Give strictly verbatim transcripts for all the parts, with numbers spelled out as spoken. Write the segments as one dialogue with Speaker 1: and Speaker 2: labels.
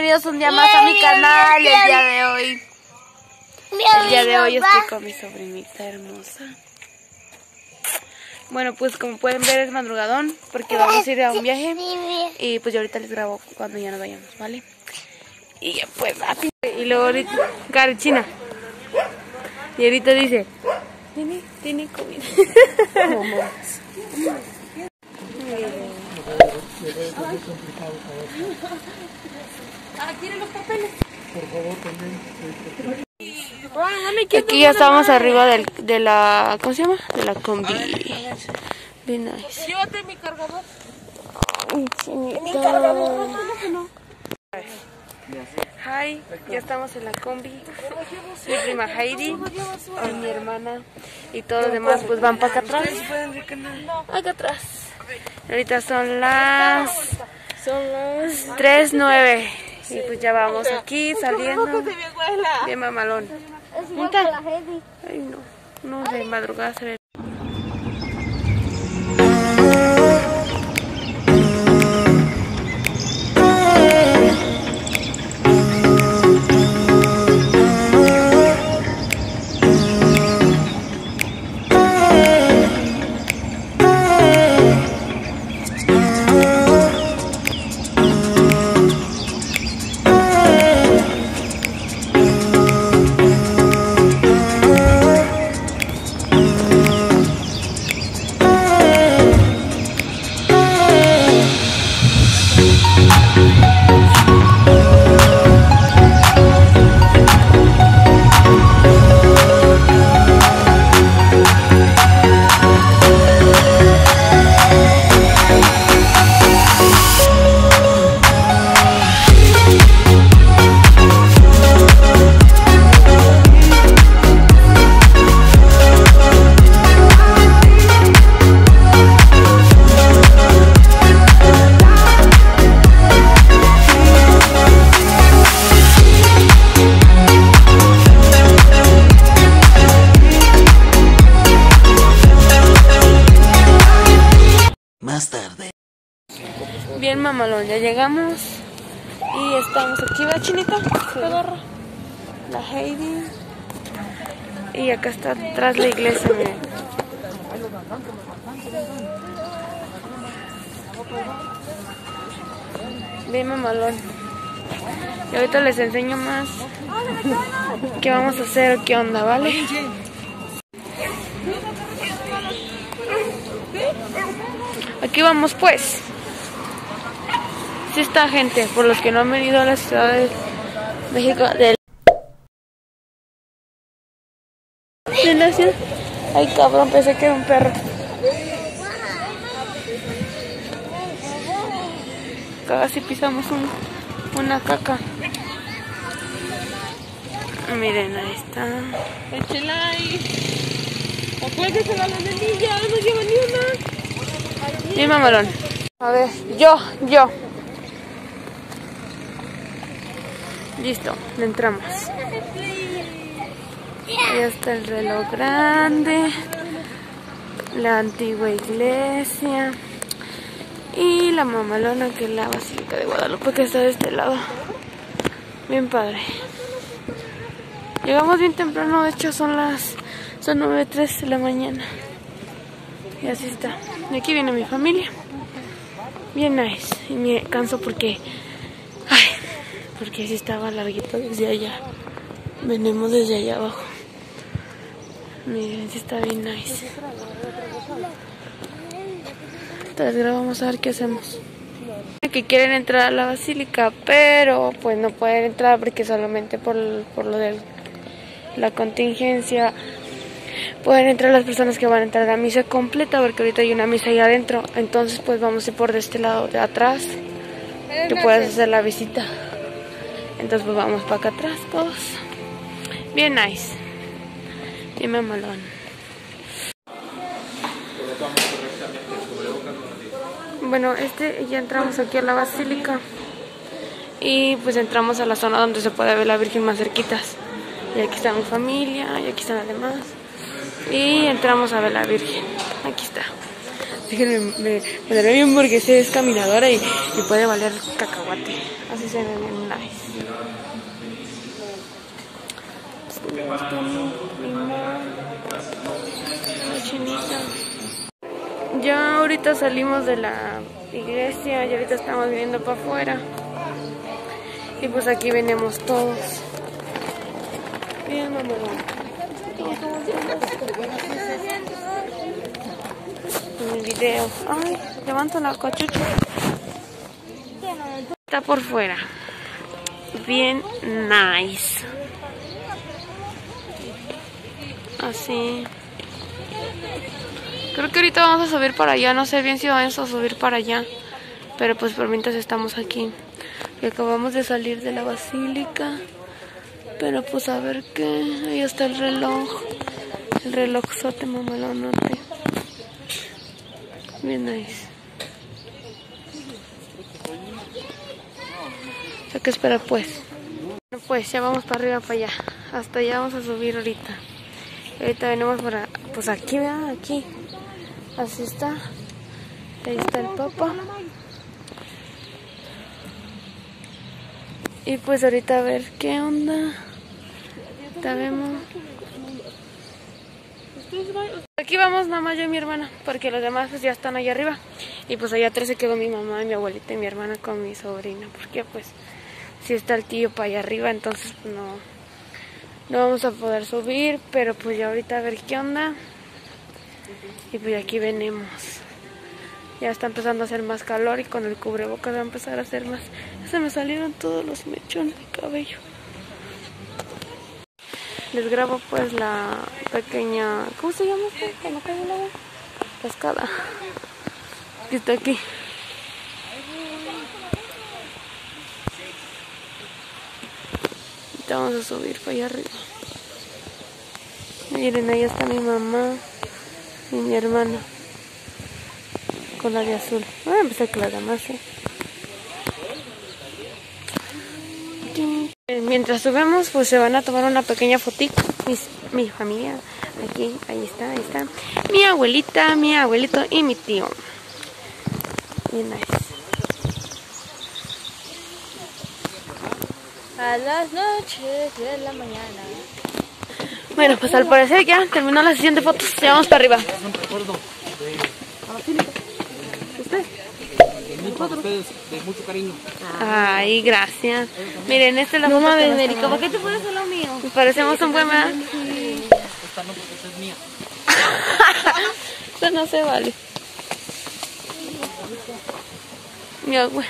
Speaker 1: bienvenidos un día más a mi canal. El día de hoy El día de hoy estoy con mi sobrinita hermosa. Bueno, pues como pueden ver es madrugadón porque vamos a ir a un viaje. Y pues yo ahorita les grabo cuando ya nos vayamos, ¿vale? Y ya pues rápido. Y luego ahorita, Carichina. Y ahorita dice, tiene, tiene comida.
Speaker 2: Ah, ¿quieren los papeles?
Speaker 3: Por favor, también.
Speaker 1: Aquí ya estamos arriba del, de la, ¿cómo se llama? De la combi. Bien nice.
Speaker 2: Llévate mi cargador.
Speaker 1: Ay,
Speaker 2: Mi cargador, no.
Speaker 1: Hi, ya estamos en la combi. Mi prima Heidi y mi hermana y todos los demás pues van para acá atrás. Acá atrás. Ahorita son las
Speaker 2: Son las
Speaker 1: tres nueve y pues ya vamos aquí saliendo.
Speaker 2: de mi abuela.
Speaker 1: Bien mamalón.
Speaker 4: Es la Heidi.
Speaker 1: Ay no, no de madrugada se ve.
Speaker 3: Más tarde.
Speaker 1: Bien mamalón, ya llegamos y estamos aquí, ¿va, Chinita? Se agarra la Heidi y acá está atrás la iglesia, miren. Bien mamalón. Y ahorita les enseño más qué vamos a hacer o qué onda, ¿vale? Aquí vamos pues. Sí está, gente, por los que no han venido a la Ciudad de México del de la ciudad. Ay cabrón, pensé que era un perro. Casi pisamos un, una caca. Miren, ahí está.
Speaker 2: Échela ahí. Acuérdense la nenilla, no lleva ni una.
Speaker 1: Bien mamalón. A ver, yo, yo. Listo, le entramos. Ahí está el reloj grande, la antigua iglesia y la mamalona que es la Basílica de Guadalupe que está de este lado. Bien padre. Llegamos bien temprano, de hecho son las son nueve tres de la mañana. Y así está. Y aquí viene mi familia. Bien nice. Y me canso porque ay, porque sí estaba larguito desde allá. Venimos desde allá abajo. Miren, sí está bien nice. Entonces grabamos a ver qué hacemos. Que quieren entrar a la basílica, pero pues no pueden entrar porque solamente por, por lo de la contingencia pueden entrar las personas que van a entrar a la misa completa, porque ahorita hay una misa ahí adentro. Entonces pues vamos a ir por de este lado de atrás, que puedes hacer la visita. Entonces pues vamos para acá atrás todos. Bien nice. Bien mamalón. Bueno, este ya entramos aquí a la basílica. Y pues entramos a la zona donde se puede ver la Virgen más cerquitas. Y aquí está mi familia, y aquí están las demás. Y entramos a ver la Virgen. Aquí está. Fíjenme, me, me daría bien porque es caminadora y, y puede valer cacahuate. Así se ve bien nice. Tenemos limón, la chinita. Ya ahorita salimos de la iglesia y ahorita estamos viendo para afuera. Y pues aquí venimos todos. Bien, mamá. En el video. Ay, levanto la cachucha. Está por fuera. Bien nice. Así. Creo que ahorita vamos a subir para allá. No sé bien si vamos a subir para allá. Pero pues por mientras estamos aquí. Y acabamos de salir de la basílica. Pero pues a ver qué. Ahí está el reloj. El relojzote mamalonote. Bien nice. Hay que esperar pues. Bueno, pues ya vamos para arriba, para allá. Hasta allá vamos a subir ahorita. Y ahorita venimos para, pues aquí, vean, aquí. Así está. Ahí está el Papa. Y pues ahorita a ver qué onda. Ahorita vemos. Aquí vamos nada más yo y mi hermana, porque los demás pues ya están allá arriba. Y pues allá atrás se quedó mi mamá, mi abuelita y mi hermana con mi sobrina. Porque pues si está el tío para allá arriba, entonces pues no, no vamos a poder subir. Pero pues ya ahorita a ver qué onda. Y pues aquí venimos. Ya está empezando a hacer más calor y con el cubrebocas va a empezar a hacer más. Ya se me salieron todos los mechones de cabello. Les grabo pues la pequeña... ¿Cómo se llama esto? ¿Cuando cae el agua? Cascada. Que está aquí. Ahorita vamos a subir para allá arriba. Miren, ahí está mi mamá y mi hermana. Con la de azul. Voy a empezar con la de más, ¿eh? Mientras subimos, pues se van a tomar una pequeña fotito. Mis, mi familia. Aquí, ahí está, ahí está. Mi abuelita, mi abuelito y mi tío. Bien nice.
Speaker 4: A las noches de la mañana.
Speaker 1: Bueno, pues al parecer ya terminó la sesión de fotos. Ya vamos para arriba.
Speaker 3: Un recuerdo de,
Speaker 1: ¿Usted?
Speaker 3: para ustedes, de mucho cariño.
Speaker 1: Ay, gracias. Miren, esta es la
Speaker 4: No
Speaker 1: foto
Speaker 4: mames,
Speaker 1: que nos
Speaker 4: América, ¿por
Speaker 1: tomamos.
Speaker 4: qué te pones a lo mío?
Speaker 1: Nos parecemos un buen, ¿verdad?
Speaker 3: Esta no, porque esta es mía.
Speaker 1: Eso no se vale. Mi abuelo.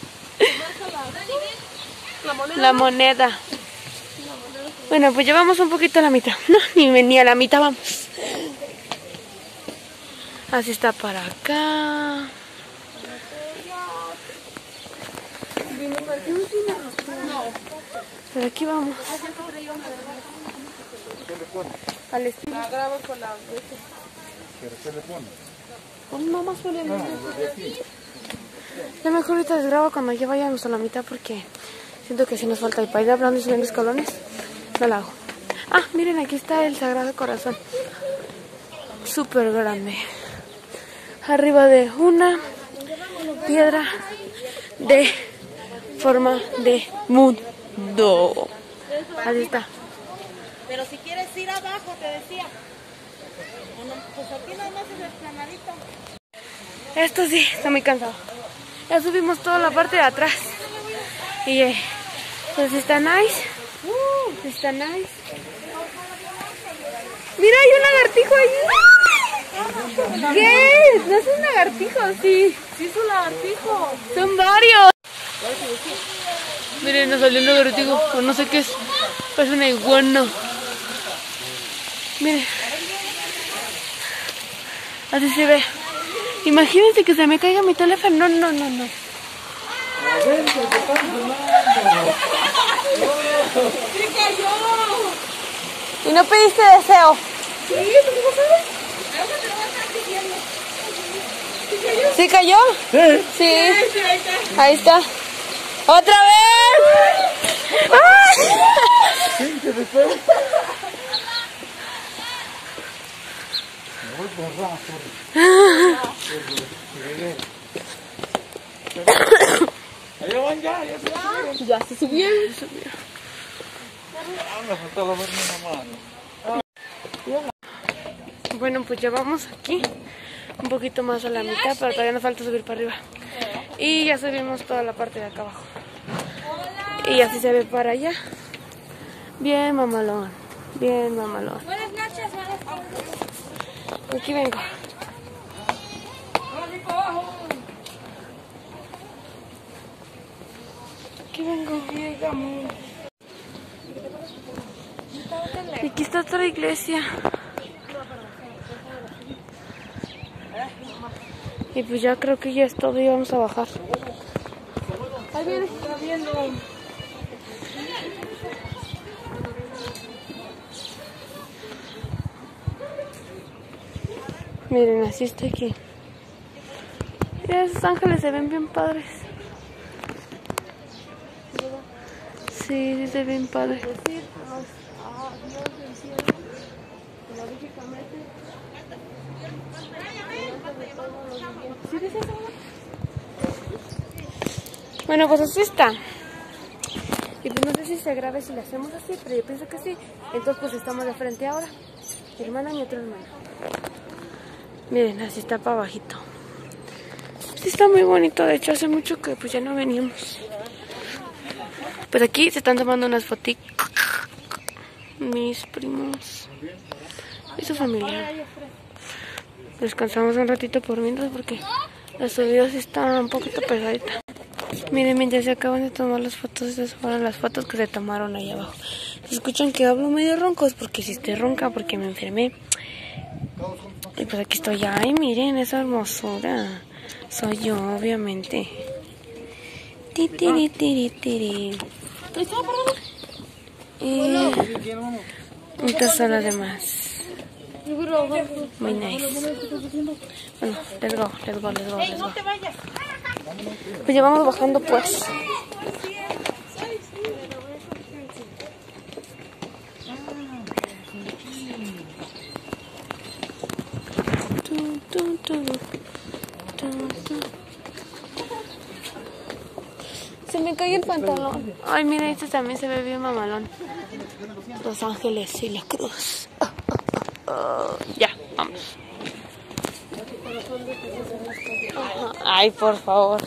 Speaker 1: La moneda. Bueno, pues llevamos un poquito a la mitad. No, ni, ni a la mitad vamos. Así está para acá. Pero aquí vamos. Al estilo. No más suele. Ya mejor ahorita les grabo cuando ya vayamos a la mitad porque siento que si nos falta y para ir hablando y subiendo escalones, no la hago. Ah, miren, aquí está el Sagrado Corazón. Súper grande. Arriba de una piedra de forma de mundo. Ahí está.
Speaker 2: Pero si quieres ir abajo, te decía. Pues aquí nada más es explanadito.
Speaker 1: Esto sí, está muy cansado. Ya subimos toda la parte de atrás. Y eh, pues está nice. Uh, está nice. Mira, hay un lagartijo ahí. ¿Qué? ¿No es un lagartijo? Sí.
Speaker 2: Sí, es un lagartijo.
Speaker 1: Son varios. Miren, nos salió un lagartijo. O no sé qué es. Parece una iguana. Miren. Así se ve. Imagínense que se me caiga mi teléfono. No, no, no, no. ¿Y no pediste deseo?
Speaker 2: Sí, ¿tú no sabes? Ahora te lo vas a estar pidiendo.
Speaker 1: ¿Sí cayó?
Speaker 3: Sí.
Speaker 1: Sí.
Speaker 2: Sí, ahí está.
Speaker 1: Ahí está. ¡Otra vez! ¡Ay!
Speaker 3: Sí, que después. Me voy por ramas,
Speaker 5: Allá van ya, ya se subieron.
Speaker 4: Ya se subieron.
Speaker 5: Ah, me faltó lavarme una mano.
Speaker 1: Bueno, pues ya vamos aquí. Un poquito más a la mitad, pero todavía nos falta subir para arriba. Y ya subimos toda la parte de acá abajo. Y así se ve para allá. Bien, mamalón. Bien, mamalón.
Speaker 4: Buenas noches, buenas noches.
Speaker 1: Aquí vengo. Aquí vengo. Y aquí está otra iglesia. Y pues ya creo que ya es todo y vamos a bajar. Ahí viene. Está viendo. Miren, así está aquí. Mira, esos ángeles se ven bien padres. Sí, sí se ven padres. Bueno, pues así está. Y pues no sé si se grabe si lo hacemos así, pero yo pienso que sí. Entonces pues estamos de frente ahora. Mi hermana y mi otra hermana. Miren, así está para abajito. Sí está muy bonito, de hecho hace mucho que pues ya no veníamos. Pues aquí se están tomando unas fotitos. Mis primos y su familia. Descansamos un ratito por mientras porque la subida sí está un poquito pesadita. Miren, mientras se acaban de tomar las fotos, esas fueron las fotos que se tomaron ahí abajo. Si escuchan que hablo medio ronco es porque si estoy ronca, porque me enfermé. Y pues aquí estoy. Ay, miren esa hermosura. Soy yo, obviamente. Titiri, tiri, tiri. Y esta sala de más. Muy nice. Bueno, let's go, let's go, let's go, let's go. Pues ya vamos bajando pues. Se me cae el pantalón. Ay, mira, este también se ve bien mamalón. Los ángeles y la cruz. Oh, oh, oh. Ya, vamos. Ajá. Ay, por favor.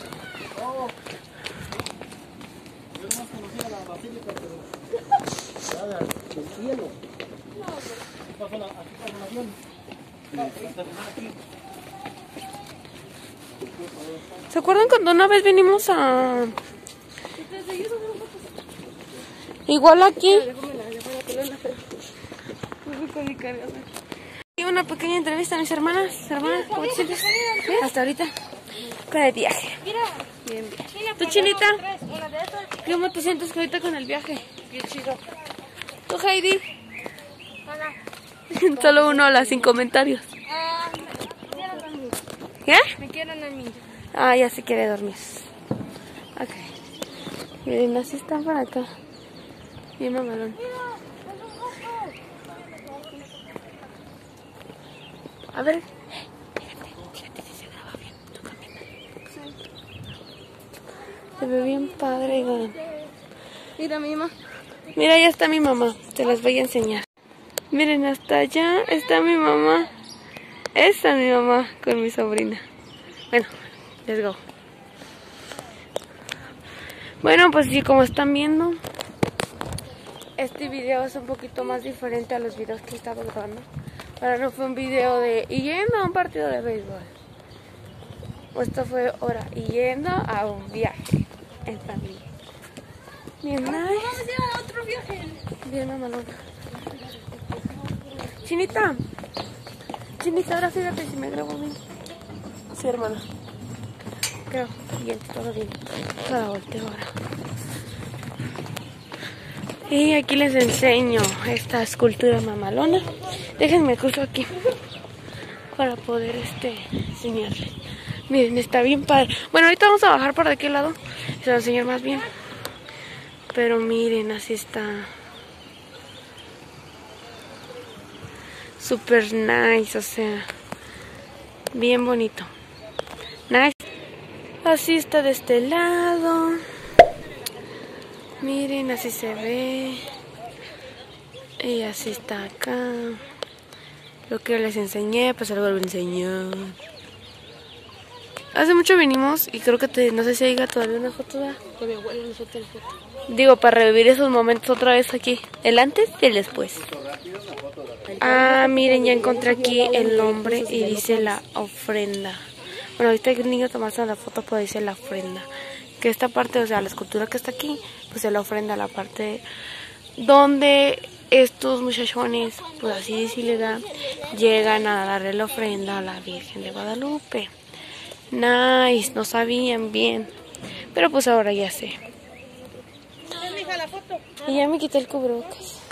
Speaker 1: ¿Se acuerdan cuando una vez vinimos a... igual aquí? Y una pequeña entrevista a mis hermanas. Hermanas, ¿cómo te sientes? Hasta ahorita. Con el viaje. Bien, bien. ¿Tú, Chinita? ¿Cómo te sientes ahorita con el viaje? Bien chido. ¿Tú, Heidi? Hola. Solo uno hola, sin comentarios. ¿Qué?
Speaker 4: Me quiero dormir.
Speaker 1: Ah, ya se quiere dormir. Ok. Miren, así están por acá. Bien mamalón. A ver. Fíjate, fíjate si se graba bien. Tú camina. Se ve bien padre, güey.
Speaker 4: Mira, mi mamá.
Speaker 1: Mira, ya está mi mamá. Te las voy a enseñar. Miren, hasta allá está mi mamá. Esta es mi mamá con mi sobrina. Bueno, let's go. Bueno, pues sí, como están viendo, este video es un poquito más diferente a los videos que estaba grabando. Ahora no fue un video de yendo a un partido de béisbol. Esto fue ahora yendo a un viaje en familia. Bien, nice.
Speaker 4: Vamos a ir a otro viaje.
Speaker 1: Bien, mamalón. Chinita. Chinita, ahora fíjate si me grabo bien. Sí, hermana. Creo. Bien, todo bien. Ahora volteo ahora. Y aquí les enseño esta escultura mamalona. Déjenme justo aquí para poder este enseñarles. Miren, está bien padre. Bueno, ahorita vamos a bajar por de aquel lado y se lo voy a enseñar más bien. Pero miren, así está. Super nice, o sea, bien bonito. Nice. Así está de este lado. Miren, así se ve. Y así está acá. Lo que les enseñé, pues algo lo voy a enseñar. Hace mucho vinimos y creo que te, no sé si haya todavía una foto de, de mi abuelo, no sé qué foto. Digo, para revivir esos momentos otra vez aquí. El antes y el después. Ah, miren, ya encontré aquí el nombre y dice la ofrenda. Bueno, ahorita el niño tomaste la foto, pues dice la ofrenda. Que esta parte, o sea, la escultura que está aquí, pues es la ofrenda, la parte donde estos muchachones, pues así decirle, da, llegan a darle la ofrenda a la Virgen de Guadalupe. Nice, no sabían bien, pero pues ahora ya sé. Y ya me quité el cubrebocas.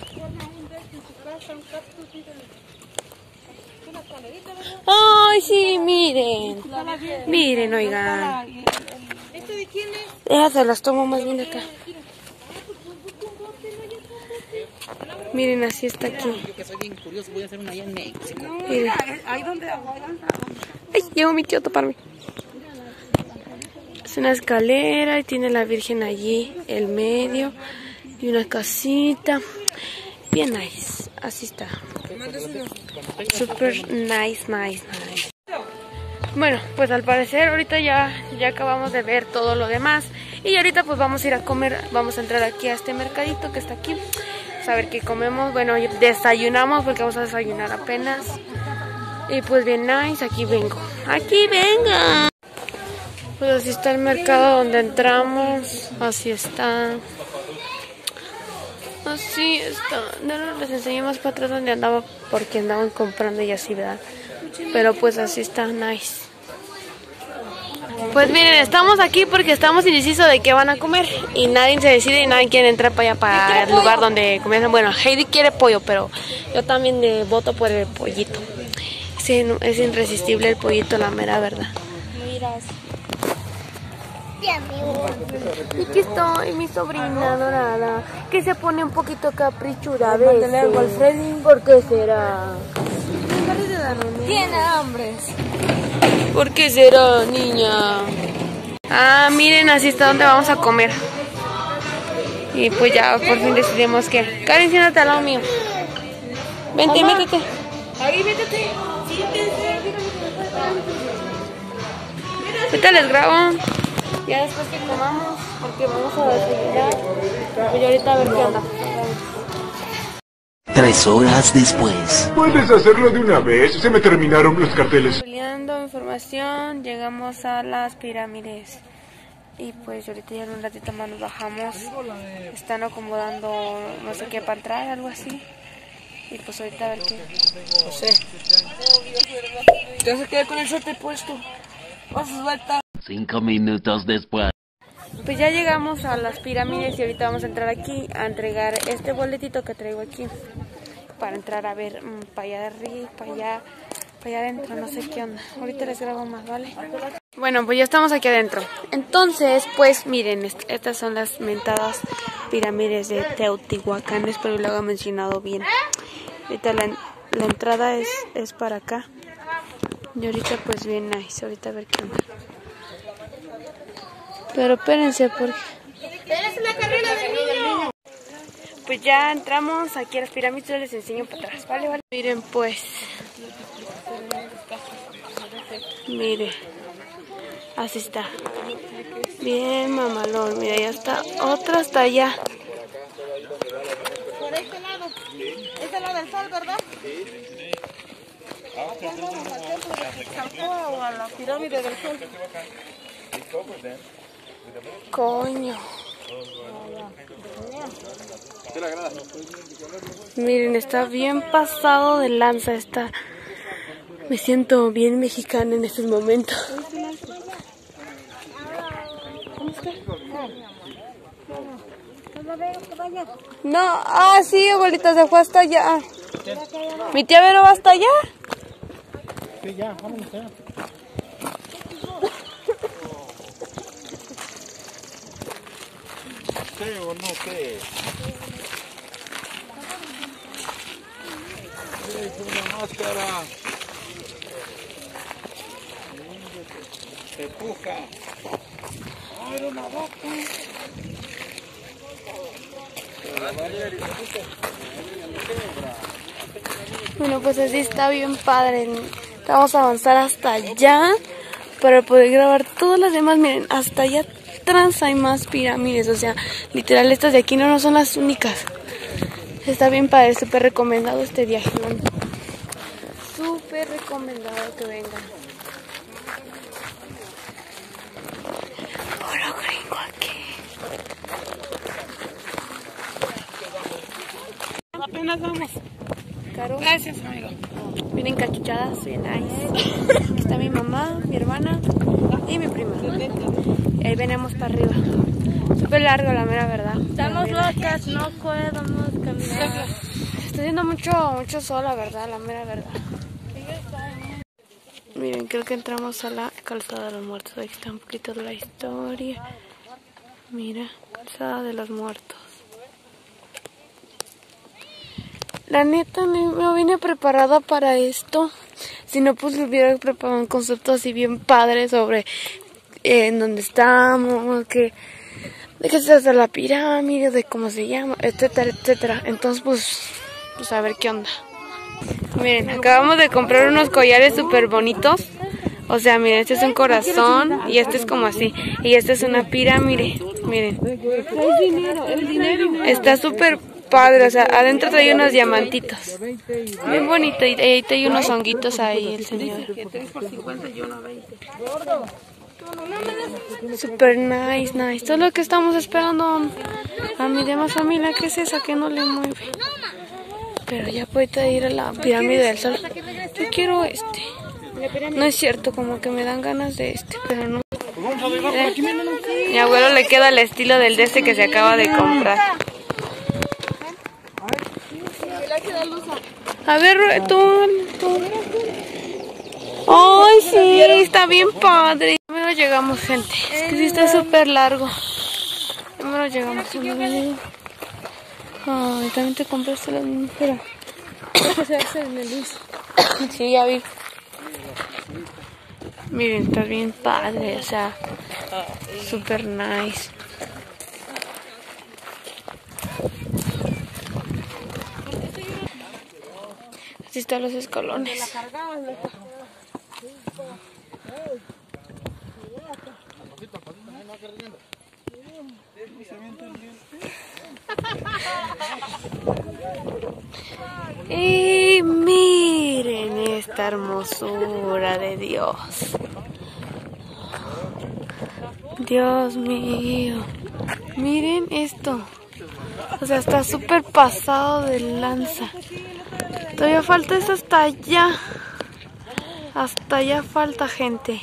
Speaker 1: Ay, sí, miren. Miren, oigan. Ya se las tomo más bien acá. Miren, así está aquí.
Speaker 3: Yo que soy bien curioso, voy a hacer una allá en México.
Speaker 1: Miren. Ay, llegó mi tío a toparme. Es una escalera y tiene la Virgen allí, el medio, y una casita. Bien nice, así está. Super nice, nice, nice. Bueno, pues al parecer ahorita ya, ya acabamos de ver todo lo demás. Y ahorita pues vamos a ir a comer, vamos a entrar aquí a este mercadito que está aquí. A ver qué comemos. Bueno, desayunamos porque vamos a desayunar apenas. Y pues bien nice, aquí vengo. Aquí vengo. Pues así está el mercado donde entramos. Así está. Así está. No les enseñé más para atrás donde andaba porque andaban comprando y así, ¿verdad? Pero pues así está, nice. Pues miren, estamos aquí porque estamos indecisos de qué van a comer y nadie se decide y nadie quiere entrar para allá, para el lugar donde comienzan. Bueno, Heidi quiere pollo, pero yo también de voto por el pollito. Sí, es irresistible el pollito, la mera verdad. Miras. Y aquí estoy, mi sobrina dorada, que se pone un poquito caprichuda a veces. ¿Por qué será?
Speaker 4: Tiene hambre.
Speaker 1: ¿Por qué será, niña? Ah, miren, así está donde vamos a comer. Y pues ya por fin decidimos que... Karen, siéntate al lado mío. Vente, métete.
Speaker 2: Ahí, métete.
Speaker 1: Ahorita les grabo. Ya después que comamos, porque vamos a desayunar. Pues ahorita a ver qué onda.
Speaker 6: Tres horas después.
Speaker 7: ¿Puedes hacerlo de una vez? Se me terminaron los carteles.
Speaker 1: Peleando información, llegamos a las pirámides. Y pues ahorita ya en un ratito más nos bajamos. Están acomodando no sé qué para entrar, algo así. Y pues ahorita a ver qué.
Speaker 3: No sé. Te vas a quedar con el suéter puesto. Vas a suelta.
Speaker 6: Cinco minutos después.
Speaker 1: Pues ya llegamos a las pirámides y ahorita vamos a entrar aquí a entregar este boletito que traigo aquí. Para entrar a ver mmm, para allá de arriba, para allá, para allá adentro, no sé qué onda. Ahorita les grabo más, ¿vale? Bueno, pues ya estamos aquí adentro. Entonces, pues miren, est estas son las mentadas pirámides de Teotihuacán. Espero que lo haya mencionado bien. Ahorita la, la entrada es, es para acá. Y ahorita pues bien nice. Ahorita a ver qué onda. Pero espérense porque...
Speaker 4: ¡Eres la carrera del niño!
Speaker 1: Pues ya entramos aquí a las pirámides, les enseño para atrás, ¿vale? ¿Vale? Miren pues. Miren. Así está. Bien mamalón. Mira, ya está. Otra hasta allá.
Speaker 2: Por este lado. Este es lo del sol, ¿verdad? O a la pirámide del sol.
Speaker 1: Coño. Miren, está bien pasado de lanza. Está. Me siento bien mexicana en estos momentos. No, ah, sí, abuelita, se fue hasta allá. ¿Mi tía Vero va hasta allá?
Speaker 5: Sí, ya, vámonos ya. ¿Qué o no qué? Es una máscara. Se puja. ¡Ay, era una vaca!
Speaker 1: Bueno, pues así está bien padre. Vamos a avanzar hasta allá para poder grabar todas las demás. Miren, hasta allá atrás hay más pirámides. O sea, literal, estas de aquí no, no son las únicas. Está bien padre, súper recomendado este viaje, ¿no? Súper recomendado que vengan. Puro gringo aquí.
Speaker 2: Apenas vamos.
Speaker 1: Caro.
Speaker 2: Gracias, amigo.
Speaker 1: Vienen cachuchadas, bien nice. Aquí está mi mamá, mi hermana y mi prima. Y ahí venimos para arriba. Súper largo, la mera verdad.
Speaker 4: Estamos locas, no podemos caminar.
Speaker 1: Está haciendo mucho, mucho sol, la verdad, la mera verdad. Miren, creo que entramos a la calzada de los muertos. Ahí está un poquito de la historia. Mira, calzada de los muertos. La neta, no vine preparada para esto. Si no, pues hubiera preparado un concepto así bien padre sobre eh, en dónde estamos, que, de qué se hace la pirámide, de cómo se llama, etcétera, etcétera. Entonces, pues, pues a ver qué onda. Miren, acabamos de comprar unos collares súper bonitos. O sea, miren, este es un corazón y este es como así. Y esta es una pirámide. Miren. Está súper padre, o sea, adentro trae unos diamantitos. Bien bonito. Y ahí trae unos honguitos ahí el señor. Super nice, nice. Esto es lo que estamos esperando a mi demás familia. ¿Qué es esa que no le mueve? Pero ya puede ir a la pirámide del sol. Yo quiero este. No es cierto, como que me dan ganas de este, pero no. Eh, mi abuelo le queda el estilo del de este que se acaba de comprar. A ver, tú, tú. Ay, sí, está bien padre. Primero llegamos, gente. Es que sí está súper largo. Primero llegamos. Ay, también te compraste las mismas, pero se hace en el luz. Sí, ya vi. Miren, está bien padre, o sea, super nice. Así están los escalones. Y miren esta hermosura de Dios. Dios mío. Miren esto. O sea, está súper pasado de lanza. Todavía falta eso hasta allá. Hasta allá falta, gente.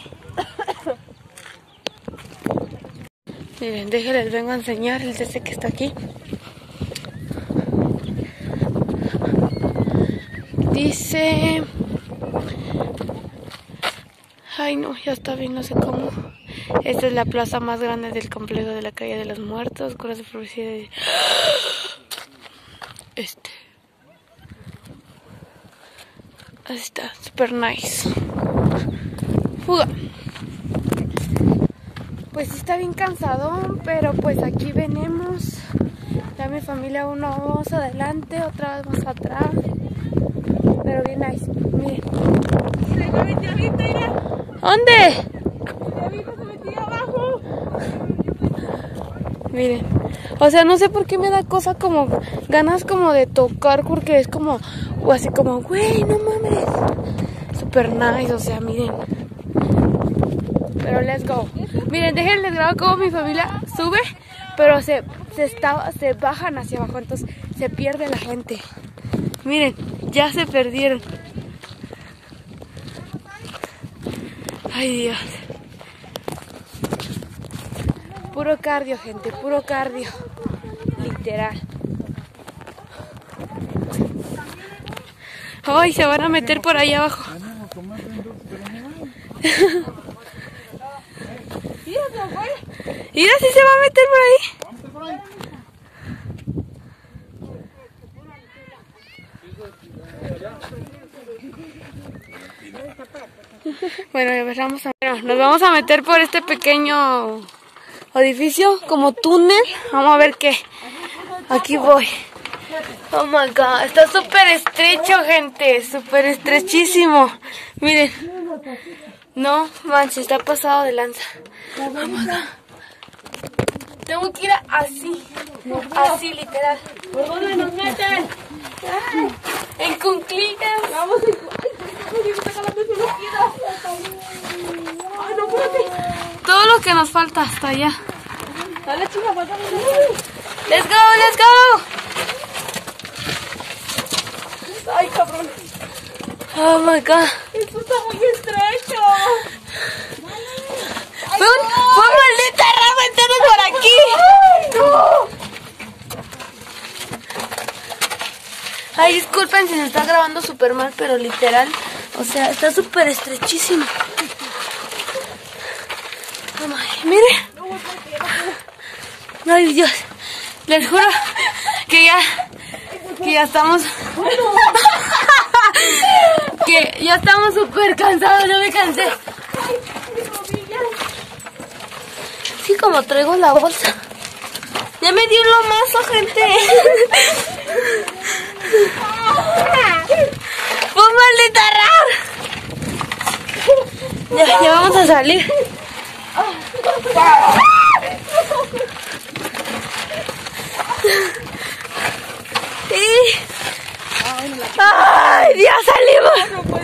Speaker 1: Miren, déjenles, vengo a enseñar el desde que está aquí. Dice... Ay no, ya está bien, no sé cómo. Esta es la plaza más grande del complejo de la calle de los muertos. Con la superficie de... Este. Así está, super nice. Fuga. Pues sí está bien cansado, pero pues aquí venimos. Ya mi familia, uno más adelante, otra vez más atrás. Pero bien nice, miren. ¿Dónde? Miren, o sea, no sé por qué me da cosa como, ganas como de tocar, porque es como, o así como, güey, no mames. Super nice, o sea, miren. Pero let's go. Miren, déjenles grabar cómo mi familia sube, pero se, se, está, se bajan hacia abajo, entonces se pierde la gente. Miren, ya se perdieron. Ay, Dios. Puro cardio, gente, puro cardio. Literal. Ay, se van a meter por ahí abajo. Mira si se va a meter por ahí. Bueno, a ver, vamos a, bueno, nos vamos a meter por este pequeño edificio, como túnel. Vamos a ver qué. Aquí voy. Oh my god, está súper estrecho, gente. Súper estrechísimo. Miren. No manches, está pasado de lanza. Oh my god. Tengo que ir así. Así, literal.
Speaker 3: ¿Por dónde nos meten?
Speaker 1: En cunclillas.
Speaker 3: Vamos en... Ay, no, espérate.
Speaker 1: Todo lo que nos falta hasta allá.
Speaker 3: Dale, chica, falta.
Speaker 1: Let's go, let's go.
Speaker 3: Ay, cabrón.
Speaker 1: Oh my god.
Speaker 3: Esto está muy estrecho.
Speaker 1: ¡Fue un, fue un maldita rama entrando por aquí!
Speaker 3: ¡No!
Speaker 1: Ay, disculpen si se está grabando súper mal, pero literal, o sea, está súper estrechísimo. Oh my, mire. Ay, Dios. Les juro que ya, que ya estamos... que ya estamos súper cansados, yo me cansé. Sí, como traigo la bolsa. Ya me dio lo mazo, gente. ¡Fue maldita rara! Ya, ya vamos a salir. Y... ¡ay, ya salimos!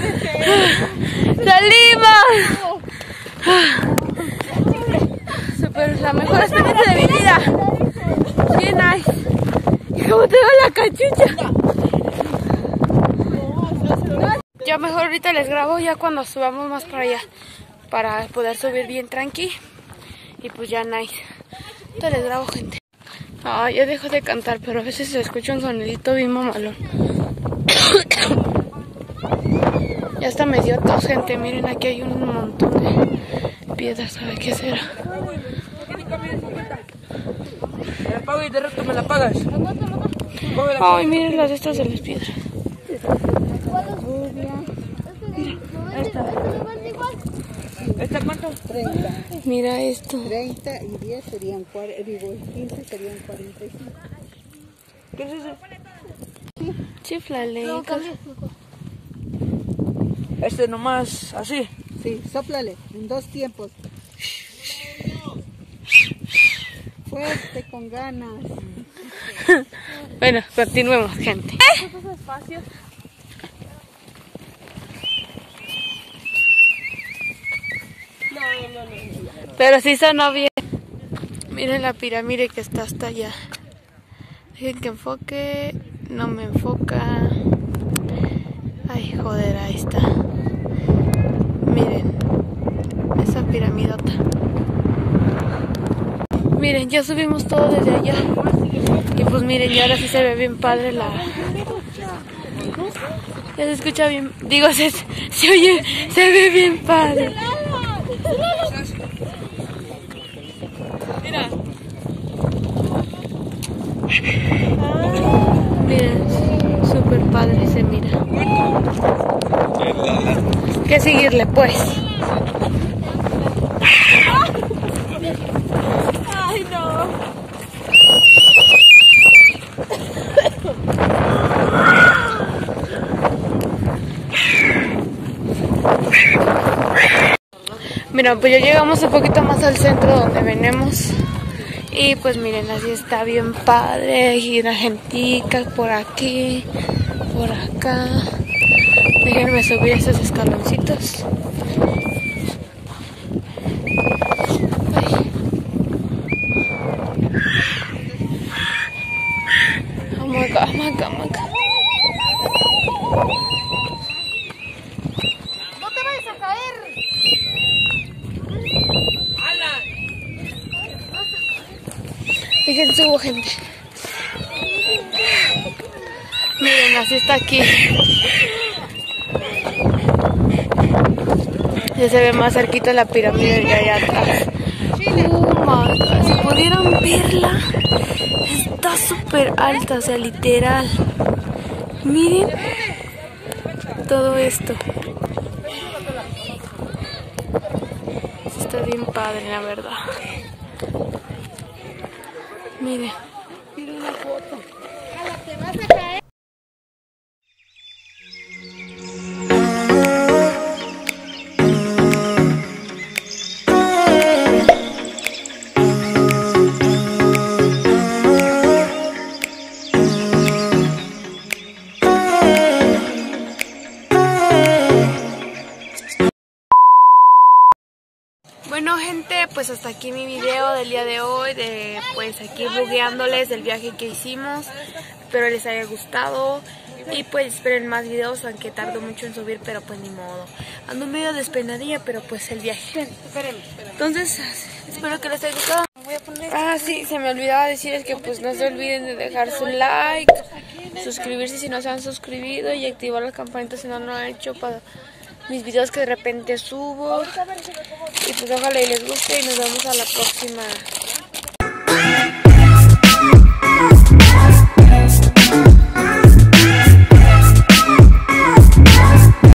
Speaker 1: ¡Salimos! Super, la mejor experiencia de mi vida. Bien nice. ¿Y cómo te va la cachucha? Ya mejor ahorita les grabo ya cuando subamos más para allá, para poder subir bien tranqui. Y pues ya nice. Ahorita les grabo, gente. Ah, ya dejo de cantar, pero a veces se escucha un sonidito bien mamalón. Ya hasta me dio tos, gente. Miren, aquí hay un montón de piedras. ¿Sabe qué será?
Speaker 3: Me la pago y de rato me la pagas.
Speaker 1: Ay, miren las de estas de las piedras.
Speaker 3: ¿Esta cuánto?
Speaker 8: treinta.
Speaker 1: Mira esto.
Speaker 8: treinta y diez serían cuarenta, digo, quince serían cuarenta y cinco.
Speaker 3: ¿Qué es eso?
Speaker 1: Chiflale.
Speaker 3: Este nomás, así.
Speaker 8: Sí, sóplale, en dos tiempos. Fuerte, con ganas.
Speaker 1: Bueno, continuemos, gente. Pero sí sonó bien. Miren la pirámide que está hasta allá. Dejen que enfoque. No me enfoca. Ay, joder, ahí está. Miren. Esa piramidota. Miren, ya subimos todo desde allá. Y pues miren, ya ahora sí se ve bien padre la... Ya se escucha bien... Digo, se, se oye... Se ve bien padre.
Speaker 3: Mira.
Speaker 1: Miren, súper padre se mira. Que seguirle, pues.
Speaker 3: Ay, no.
Speaker 1: Mira, pues ya llegamos un poquito más al centro donde venimos. Y pues miren, así está bien padre. Y la gentica por aquí, por acá. Déjenme subir esos escaloncitos. Ay. Oh my god, oh my god, oh my god. Fíjense, hubo gente. Miren, así está aquí. Ya se ve más cerquita la pirámide de allá atrás. Oh my God, si pudieran verla, está súper alta, o sea, literal. Miren todo esto. bien padre, la verdad. Miren.
Speaker 2: Tira una foto. A la que vas a caer.
Speaker 1: Bueno gente, pues hasta aquí mi video del día de hoy, de pues aquí bugueándoles del viaje que hicimos. Espero les haya gustado y pues esperen más videos, aunque tardo mucho en subir, pero pues ni modo. Ando medio despeinadilla, pero pues el viaje. Entonces, espero que les haya gustado. Ah, sí, se me olvidaba decirles que pues no se olviden de dejar su like, suscribirse si no se han suscribido y activar las campanitas si no lo han hecho para mis videos que de repente subo. Y pues ojalá y les guste y nos vemos a la próxima.